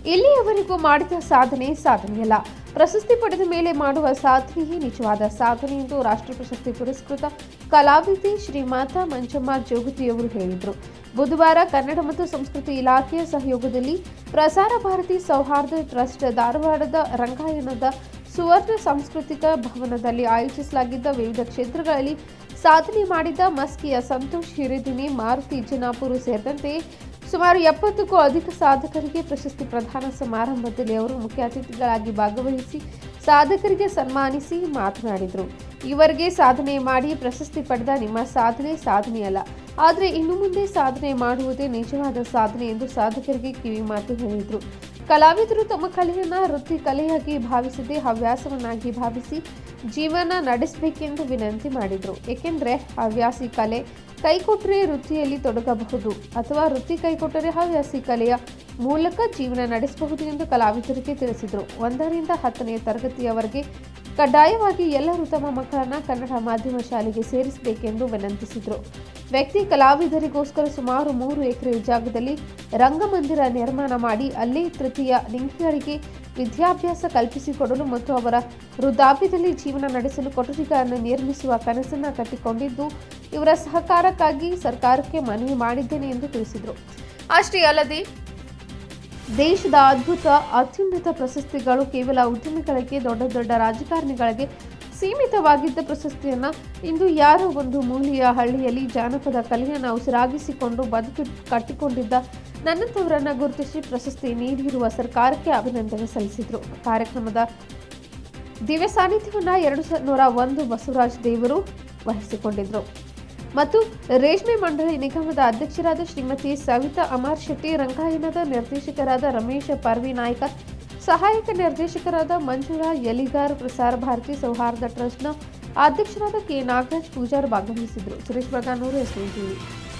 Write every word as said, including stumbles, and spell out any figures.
ಇಲ್ಲಿಯವರೆಗೂ ಮಾಡಿದ ಸಾಧನೆ ಸಾಧನೆಯಲ್ಲ, ಪ್ರಶಸ್ತಿ ಪಡೆದ ಮೇಲೆ ಮಾಡುವ ಸಾಧನೆಯೇ ನಿಜವಾದ ಸಾಧನೆ ಎಂದು ರಾಷ್ಟ್ರ ಪ್ರಶಸ್ತಿ ಪುರಸ್ಕೃತ ಕಲಾವಿದೆ ಶ್ರೀಮಾತಾ ಮಂಜಮ್ಮ ಜೋಗತಿಯವರು ಹೇಳಿದರು. ಬುಧವಾರ ಕನ್ನಡ ಮತ್ತು ಸಂಸ್ಕೃತಿ ಇಲಾಖೆಯ ಸಹಯೋಗದಲ್ಲಿ ಪ್ರಸಾರ ಭಾರತಿ ಸೌಹಾರ್ದ ಟ್ರಸ್ಟ್ ಧಾರವಾಡದ ರಂಗಾಯಣದ ಸುವರ್ಣ ಸಾಂಸ್ಕೃತಿಕ ಭವನದಲ್ಲಿ ಆಯೋಜಿಸಲಾಗಿದ್ದ ವಿವಿಧ ಕ್ಷೇತ್ರಗಳಲ್ಲಿ ಸಾಧನೆ ಮಾಡಿದ ಮಸ್ಕಿಯ ಸಂತೋಷ್ ಹಿರೇದಿನಿ, ಮಾರುತಿ ಜನಾಪುರ ಸೇರಿದಂತೆ ಸುಮಾರು ಎಪ್ಪತ್ತಕ್ಕೂ ಅಧಿಕ ಸಾಧಕರಿಗೆ ಪ್ರಶಸ್ತಿ ಪ್ರದಾನ ಸಮಾರಂಭದಲ್ಲಿ ಅವರು ಮುಖ್ಯ ಅತಿಥಿಗಳಾಗಿ ಭಾಗವಹಿಸಿ ಸಾಧಕರಿಗೆ ಸನ್ಮಾನಿಸಿ ಮಾತನಾಡಿದರು. ಇವರಿಗೆ ಸಾಧನೆ ಮಾಡಿ ಪ್ರಶಸ್ತಿ ಪಡೆದ ನಿಮ್ಮ ಸಾಧನೆ ಸಾಧನೆಯಲ್ಲ, ಆದರೆ ಇನ್ನು ಮುಂದೆ ಸಾಧನೆ ಮಾಡುವುದೇ ನಿಜವಾದ ಸಾಧನೆ ಎಂದು ಸಾಧಕರಿಗೆ ಕಿವಿ ಮಾತು ಹೇಳಿದರು. ಕಲಾವಿದರು ತಮ್ಮ ಕಲೆಯನ್ನು ವೃತ್ತಿ ಕಲೆಯಾಗಿ ಭಾವಿಸದೆ ಹವ್ಯಾಸವನ್ನಾಗಿ ಭಾವಿಸಿ ಜೀವನ ನಡೆಸಬೇಕೆಂದು ವಿನಂತಿ ಮಾಡಿದರು. ಏಕೆಂದರೆ ಹವ್ಯಾಸಿ ಕಲೆ ಕೈಕೊಟ್ಟರೆ ವೃತ್ತಿಯಲ್ಲಿ ತೊಡಗಬಹುದು ಅಥವಾ ವೃತ್ತಿ ಕೈಕೊಟ್ಟರೆ ಹವ್ಯಾಸಿ ಕಲೆಯ ಮೂಲಕ ಜೀವನ ನಡೆಸಬಹುದು ಎಂದು ಕಲಾವಿದರಿಗೆ ತಿಳಿಸಿದರು. ಒಂದರಿಂದ ಹತ್ತನೇ ತರಗತಿಯವರೆಗೆ ಕಡ್ಡಾಯವಾಗಿ ಎಲ್ಲರೂ ತಮ್ಮ ಮಕ್ಕಳನ್ನು ಕನ್ನಡ ಮಾಧ್ಯಮ ಶಾಲೆಗೆ ಸೇರಿಸಬೇಕೆಂದು ವಿನಂತಿಸಿದರು. ವ್ಯಕ್ತಿ ಕಲಾವಿದರಿಗೋಸ್ಕರ ಸುಮಾರು ಮೂರು ಎಕರೆ ಜಾಗದಲ್ಲಿ ರಂಗಮಂದಿರ ನಿರ್ಮಾಣ ಮಾಡಿ ಅಲ್ಲಿ ತೃತೀಯ ಲಿಂಗಿಗಳಿಗೆ ವಿದ್ಯಾಭ್ಯಾಸ ಕಲ್ಪಿಸಿಕೊಡಲು ಮತ್ತು ಅವರ ವೃದ್ಧಾಪ್ಯದಲ್ಲಿ ಜೀವನ ನಡೆಸಲು ಕೊಠಡಿಗಳನ್ನು ನಿರ್ಮಿಸುವ ಕನಸನ್ನು ಕಟ್ಟಿಕೊಂಡಿದ್ದು, ಇವರ ಸಹಕಾರಕ್ಕಾಗಿ ಸರ್ಕಾರಕ್ಕೆ ಮನವಿ ಮಾಡಿದ್ದೇನೆ ಎಂದು ತಿಳಿಸಿದರು. ಅಷ್ಟೇ ಅಲ್ಲದೆ ದೇಶದ ಅದ್ಭುತ ಅತ್ಯುನ್ನತ ಪ್ರಶಸ್ತಿಗಳು ಕೇವಲ ಉದ್ಯಮಿಗಳಿಗೆ, ದೊಡ್ಡ ದೊಡ್ಡ ರಾಜಕಾರಣಿಗಳಿಗೆ ಸೀಮಿತವಾಗಿದ್ದ ಪ್ರಶಸ್ತಿಯನ್ನು ಇಂದು ಯಾರೋ ಒಂದು ಮೂಲೆಯ ಹಳ್ಳಿಯಲ್ಲಿ ಜಾನಪದ ಕಲೆಯನ್ನು ಉಸಿರಾಗಿಸಿಕೊಂಡು ಬದುಕು ಕಟ್ಟಿಕೊಂಡಿದ್ದ ನನ್ನಂತವರನ್ನು ಗುರುತಿಸಿ ಪ್ರಶಸ್ತಿ ನೀಡಿರುವ ಸರ್ಕಾರಕ್ಕೆ ಅಭಿನಂದನೆ ಸಲ್ಲಿಸಿದರು. ಕಾರ್ಯಕ್ರಮದ ದಿವ್ಯ ಸಾನ್ನಿಧ್ಯವನ್ನು ಎರಡು ನೂರ ಒಂದು ಬಸವರಾಜ ದೇವರು ವಹಿಸಿಕೊಂಡಿದ್ದರು ಮತ್ತು ರೇಷ್ಮೆ ಮಂಡಳಿ ನಿಗಮದ ಅಧ್ಯಕ್ಷರಾದ ಶ್ರೀಮತಿ ಸವಿತಾ ಅಮರ್ ಶೆಟ್ಟಿ, ರಂಗಾಯಣದ ನಿರ್ದೇಶಕರಾದ ರಮೇಶ್ ಪರ್ವಿ ನಾಯ್ಕ, ಸಹಾಯಕ ನಿರ್ದೇಶಕರಾದ ಮಂಜುಳಾ ಯಲಿಗಾರ್, ಪ್ರಸಾರ ಭಾರತಿ ಸೌಹಾರ್ದ ಟ್ರಸ್ಟ್ನ ಅಧ್ಯಕ್ಷರಾದ ಕೆ ನಾಗರಾಜ್ ಪೂಜಾರ್ ಭಾಗವಹಿಸಿದರು. Suresh Baganur, S TV.